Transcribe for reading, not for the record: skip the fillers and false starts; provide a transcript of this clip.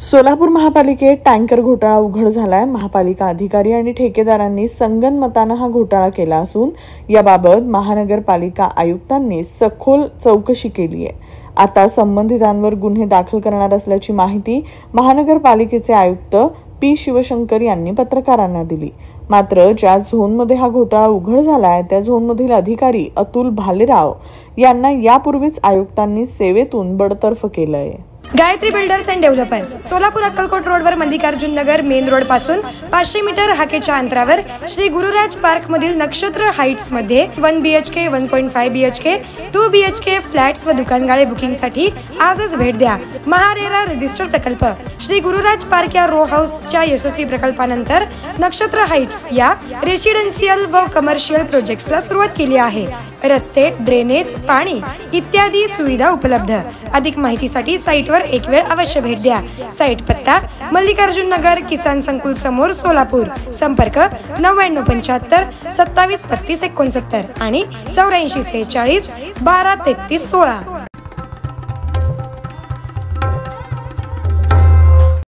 सोलापूर महापालिकेत टँकर घोटाळा उघड झालाय। महापालिका अधिकारी आणि ठेकेदारांनी संगनमतानं हा घोटाळा केला असून याबाबत महानगरपालिका आयुक्तांनी सखोल चौकशी केली आहे। आता संबंधितांवर गुन्हे दाखल करणार असल्याची माहिती महानगरपालिकेचे आयुक्त पी शिवशंकर यांनी पत्रकारांना दिली। मात्र ज्या झोनमध्ये हा घोटाळा उघड झालाय त्या झोनमधील अधिकारी अतुल भालेराव यांना यापूर्वीच आयुक्तांनी सेवेतून बडतर्फ केलंय। Gayatri builders and developers, Solapur Akkalkot रोडवर मल्लिकार्जुन नगर मेन रोड पासून 500 मीटर हाकेच्या अंतरावर श्री गुरुराज पार्क मधील नक्षत्र हाइट्स मध्ये 1 BHK, 1.5 BHK, 2 BHK फ्लॅट्स व दुकानगाळे बुकिंग साठी आजच भेट द्या। महारेरा रजिस्टर प्रकल्प श्री गुरुराज पार्क या रो हाऊसच्या यशस्वी प्रकल्पानंतर नक्षत्र हाइट्स या रेसिडेन्शियल व कमर्शियल प्रोजेक्ट्सला सुरुवात केली आहे। रस्ते, ड्रेनेज, पाणी इत्यादी सुविधा उपलब्ध। अधिक माहितीसाठी साइटवर एक वेळ अवश्य भेट द्या। साइट पत्ता मल्लिकार्जुन नगर किसान संकुल समोर सोलापूर। संपर्क 9975 27 32 69 आणि 84 46 12 33 16।